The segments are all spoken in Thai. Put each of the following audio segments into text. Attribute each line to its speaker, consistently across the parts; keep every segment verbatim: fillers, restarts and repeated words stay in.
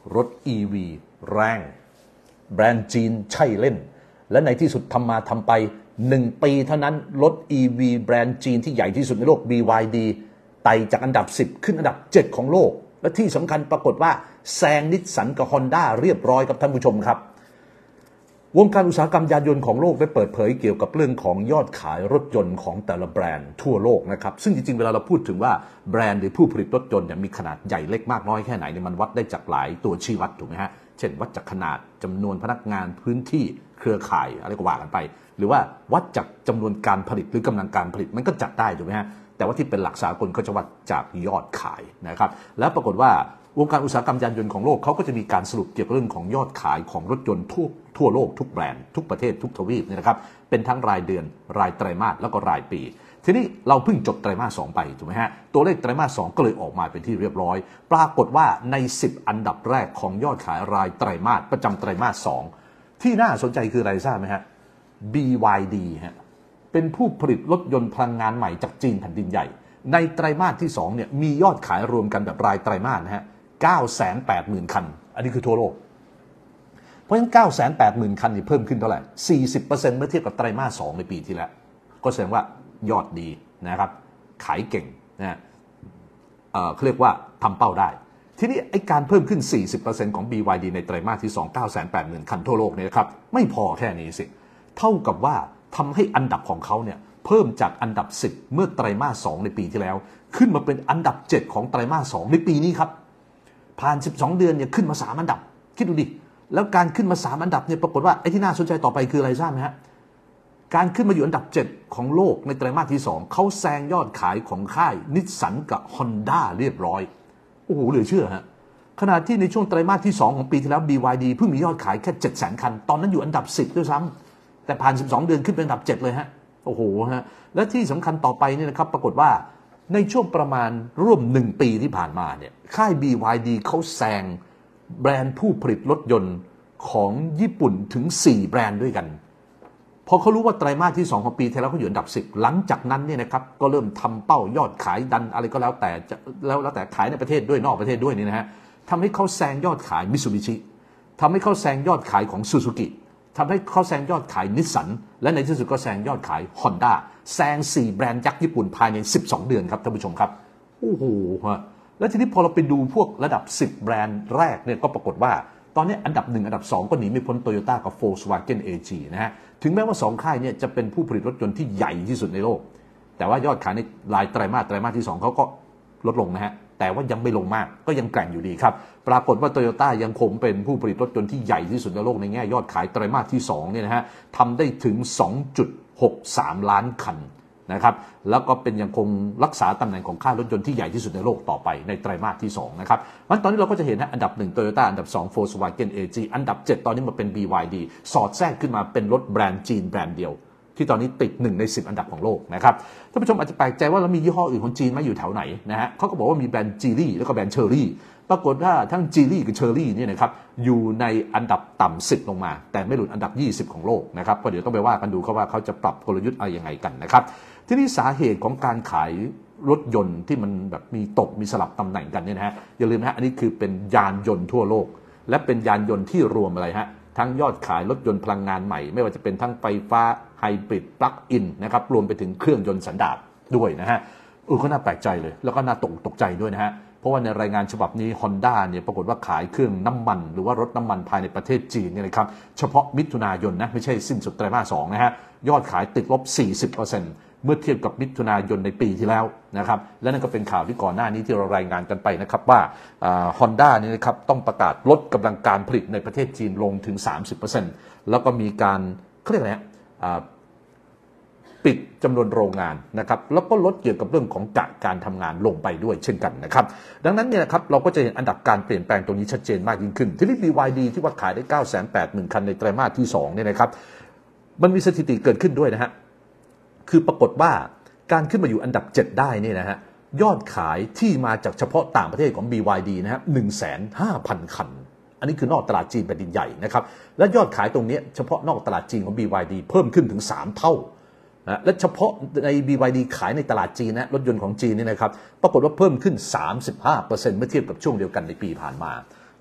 Speaker 1: รถ อี วี แรงแบรนด์จีนใช่เล่นและในที่สุดทำมาทำไปหนึ่งปีเท่านั้นรถ อี วี แบรนด์จีนที่ใหญ่ที่สุดในโลก บี วาย ดี ไต่จากอันดับสิบขึ้นอันดับเจ็ดของโลกและที่สำคัญปรากฏว่าแซงนิสสันกับฮอนด้าเรียบร้อยครับท่านผู้ชมครับวงการอุตสาหกรรมยานยนต์ของโลกได้เปิดเผยเกี่ยวกับเรื่องของยอดขายรถยนต์ของแต่ละแบรนด์ทั่วโลกนะครับซึ่งจริงๆเวลาเราพูดถึงว่าแบรนด์หรือผู้ผลิตรถยนต์เนี่ยมีขนาดใหญ่เล็กมากน้อยแค่ไหนเนี่ยมันวัดได้จากหลายตัวชี้วัดถูกไหมฮะเช่นวัดจากขนาดจำนวนพนักงานพื้นที่เครือข่ายอะไรก็ว่ากันไปหรือว่าวัดจากจำนวนการผลิตหรือกำลังการผลิตมันก็จัดได้ถูกไหมฮะแต่ว่าที่เป็นหลักสากลเขาจะวัดจากยอดขายนะครับแล้วปรากฏว่าวงการอุตสาหกรรมยานยนต์ของโลกเขาก็จะมีการสรุปเกี่ยวกับเรื่องของยอดขายของรถยนต์ทั่วทั่วโลกทุกแบรนด์ทุกประเทศทุกทวีปเนี่ยนะครับเป็นทั้งรายเดือนรายไตรมาสแล้วก็รายปีทีนี้เราเพิ่งจบไตรมาสสองไปถูกไหมฮะตัวเลขไตรมาสสองก็เลยออกมาเป็นที่เรียบร้อยปรากฏว่าในสิบอันดับแรกของยอดขายรายไตรมาสประจำไตรมาสสองที่น่าสนใจคืออะไรทราบไหมฮะ บี วาย ดี ฮะเป็นผู้ผลิตรถยนต์พลังงานใหม่จากจีนแผ่นดินใหญ่ในไตรมาสที่สองเนี่ยมียอดขายรวมกันแบบรายไตรมาสนะฮะเก้าแสนแปดหมื่น คันอันนี้คือทั่วโลกเพราะฉะนั้น เก้าแสนแปดหมื่น คันนี่เพิ่มขึ้นเท่าไหร่ สี่สิบเปอร์เซ็นต์ เมื่อเทียบกับไตรมาสสองในปีที่แล้วก็แสดงว่ายอดดีนะครับขายเก่งนะเอ่อเขาเรียกว่าทำเป้าได้ทีนี้ไอ้การเพิ่มขึ้น สี่สิบเปอร์เซ็นต์ ของ บี วาย ดี ในไตรมาสที่สอง เก้าแสนแปดหมื่น คันทั่วโลกเนี่ยนะครับไม่พอแค่นี้สิเท่ากับว่าทำให้อันดับของเขาเนี่ยเพิ่มจากอันดับสิบเมื่อไตรมาสสองในปีที่แล้วขึ้นมาเป็นอันดับเจ็ดของไตรมาสสองในปีนี้ครับผ่านสิบสองเดือนเนี่ยขึ้นมาสามอันดับคิดดูดิแล้วการขึ้นมาสามอันดับเนี่ยปรากฏว่าไอ้ที่น่าสนใจต่อไปคืออะไรทราบไหมฮะการขึ้นมาอยู่อันดับเจ็ดของโลกในไตรมาสที่สองเขาแซงยอดขายของค่ายนิสสันกับฮอนด้าเรียบร้อยโอ้โหเหลือเชื่อฮะขณะที่ในช่วงไตรมาสที่สองของปีที่แล้ว บี วาย ดี เพิ่งมียอดขายแค่ เจ็ดแสน คันตอนนั้นอยู่อันดับสิบด้วยซ้ำแต่ผ่านสิบสองเดือนขึ้นเป็นอันดับเจ็ดเลยฮะโอ้โหฮะและที่สำคัญต่อไปเนี่ยนะครับปรากฏว่าในช่วงประมาณร่วมหนึ่งปีที่ผ่านมาเนี่ยค่าย บี วาย ดี เขาแซงแบรนด์ผู้ผลิตรถยนต์ของญี่ปุ่นถึงสี่แบรนด์ด้วยกันพอเขารู้ว่าไตรมาสที่สองของปีที่แล้วเขาอยู่อันดับสิบหลังจากนั้นเนี่ยนะครับก็เริ่มทำเป้ายอดขายดันอะไรก็แล้วแต่แล้วแล้วแต่ขายในประเทศด้วยนอกประเทศด้วยนี่นะฮะทำให้เขาแซงยอดขายมิตซูบิชิทำให้เขาแซงยอดขายของซูซูกิทำให้เขาแซงยอดขายนิสสันและในที่สุดก็แซงยอดขายฮอนด้าแซงสี่แบรนด์ยักษ์ญี่ปุ่นภายในสิบสองเดือนครับท่านผู้ชมครับโอ้โหฮะแล้วทีนี้พอเราไปดูพวกระดับสิบแบรนด์แรกเนี่ยก็ปรากฏว่าตอนนี้อันดับหนึ่งอันดับสองก็หนีไม่พ้น Toyota กับ Volkswagen เอ จี นะฮะถึงแม้ว่าสองค่ายเนี่ยจะเป็นผู้ผลิตรถยนต์ที่ใหญ่ที่สุดในโลกแต่ว่ายอดขายในรายไตรมาสไตรมาสที่สองเขาก็ลดลงนะฮะแต่ว่ายังไม่ลงมากก็ยังแกร่งอยู่ดีครับปรากฏว่า Toyota ยังคงเป็นผู้ผลิตรถยนต์ที่ใหญ่ที่สุดในโลกในแง่ยอดขายไตรมาสที่สองเนี่ยนะฮะทำได้ถึง สองจุดหกสาม ล้านคันนะครับแล้วก็เป็นยังคงรักษาตำแหน่งของค่ายรถยนต์ที่ใหญ่ที่สุดในโลกต่อไปในไตรมาสที่สองนะครับวันตอนนี้เราก็จะเห็นนะอันดับหนึ่ง Toyota อันดับสอง Volkswagen เอ จี อันดับเจ็ดตอนนี้มาเป็น บี วาย ดี สอดแทรกขึ้นมาเป็นรถแบรนด์จีนแบรนด์เดียวที่ตอนนี้ติดหนึ่งในสิบอันดับของโลกนะครับท่านผู้ชมอาจจะแปลกใจว่าแล้วมียี่ห้ออื่นของจีนมาอยู่แถวไหนนะฮะเขาก็บอกว่ามีแบรนด์จีรี่แล้วก็แบรนด์เชอรี่ปรากฏว่าทั้งจีรี่กับเชอรี่เนี่ยนะครับอยู่ในอันดับต่ำสิบลงมาแต่ไม่หลุดอันดับยี่สิบของโลกนะครับก็เดี๋ยวต้องไปว่ากันดูเขาว่าเขาจะปรับกลยุทธ์อะไรยังไงกันนะครับทีนี้สาเหตุของการขายรถยนต์ที่มันแบบมีตกมีสลับตำแหน่งกันเนี่ยนะฮะอย่าลืมนะฮะอันนี้คือเป็นยานยนต์ทั่วโลกและเป็นยานยนต์ที่รวมอะไรฮะทั้งยอดขายรถยนต์พลังงานใหม่ไม่ว่าจะเป็นทั้งไฟฟ้าไฮบริดปลั๊กอินนะครับรวมไปถึงเครื่องยนต์สันดาปด้วยนะฮะเออก็น่าแปลกใจเลยแล้วก็น่าตกตกใจด้วยนะฮะเพราะว่าในรายงานฉบับนี้ Honda เนี่ยปรากฏว่าขายเครื่องน้ำมันหรือว่ารถน้ำมันภายในประเทศจีนเนี่ยนะครับเฉพาะมิถุนายนนะไม่ใช่สิ้นสุดไตรมาสสองนะฮะยอดขายติดลบ สี่สิบเปอร์เซ็นต์ เมื่อเทียบกับมิถุนายนในปีที่แล้วนะครับและนั่นก็เป็นข่าวที่ก่อนหน้านี้ที่เรารายงานกันไปนะครับว่าฮอนด้าเนี่ยนะครับต้องประกาศลดกำลังการผลิตในประเทศจีนลงถึง สามสิบเปอร์เซ็นต์ แล้วก็มีการเขาเรียกอะไรฮะปิดจำนวนโรงงานนะครับแล้วก็ลดเกี่ยวกับเรื่องของกะการทำงานลงไปด้วยเช่นกันนะครับดังนั้นเนี่ยนะครับเราก็จะเห็นอันดับการเปลี่ยนแปลงตรงนี้ชัดเจนมากยิ่งขึ้นทีนี้ บี วาย ดี ที่ว่าขายได้ เก้าแสนแปดหมื่น คันในไตรมาสที่สองเนี่ยนะครับมันมีสถิติเกิดขึ้นด้วยนะฮะคือปรากฏว่าการขึ้นมาอยู่อันดับเจ็ดได้นี่นะฮะยอดขายที่มาจากเฉพาะต่างประเทศของ บี วาย ดี นะฮะ หนึ่งแสนห้าพัน คันอันนี้คือนอกตลาดจีนแผ่นดินใหญ่นะครับและยอดขายตรงนี้เฉพาะนอกตลาดจีนของ บี วาย ดี เพิ่มขึ้นถึงสามเท่านะและเฉพาะใน บี วาย ดี ขายในตลาดจีนนะรถยนต์ของจีนนี่นะครับปรากฏว่าเพิ่มขึ้น สามสิบห้าเปอร์เซ็นต์ เมื่อเทียบกับช่วงเดียวกันในปีผ่านมา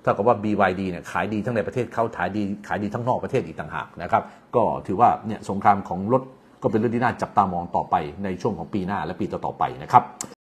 Speaker 1: เท่ากับว่า บี วาย ดี เนี่ยขายดีทั้งในประเทศเขาขายดีขายดีทั้งนอกประเทศอีกต่างหากนะครับก็ถือว่าเนี่ยสงครามของรถก็เป็นเรื่องที่น่าจับตามองต่อไปในช่วงของปีหน้าและปีต่อๆไปนะครับ